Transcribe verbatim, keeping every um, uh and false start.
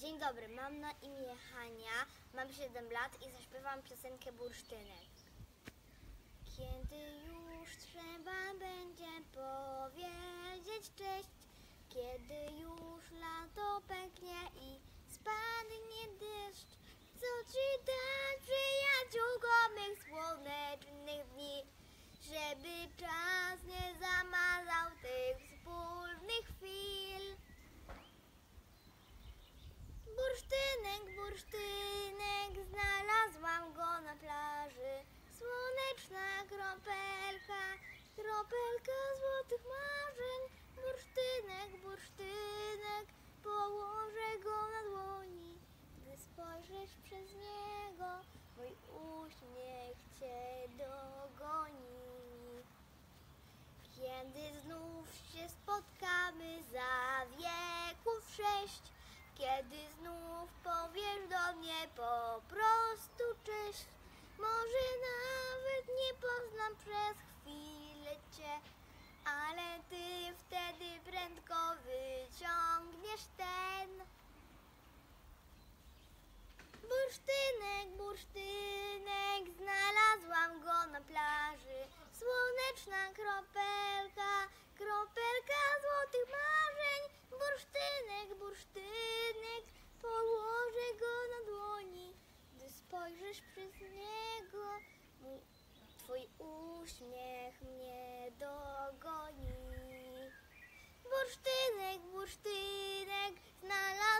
Dzień dobry, mam na imię Hania, mam siedem lat i zaśpiewam piosenkę Bursztynek. Kiedy już trzeba będzie powiedzieć cześć, kiedy już lato pęknie i spadnie deszcz, co ci dać, przyjaciółko, mych słonecznych dni, żeby czas nie zamazał tych wspólnych chwil. Bursztynek, bursztynek, znalazłam go na plaży. Słoneczna kropelka, kropelka złotych marzeń. Bursztynek, bursztynek, położę go na dłoni. Gdy spojrzysz przez niego, mój uśmiech cię dogoni. Kiedy znów się spotkamy za wieków sześć, kiedy znów powiesz do mnie po prostu cześć, może nawet nie poznam przez chwilę cię, ale ty wtedy prędko wyciągniesz ten bursztynek, bursztynek, znalazłam go na plaży. Słoneczna kropelka, kropelka złotych marzeń. Bursztynek, bursztynek, położę go na dłoni. Gdy spojrzysz przez niego, mój, twój uśmiech mnie dogoni. Bursztynek, bursztynek, znalazłam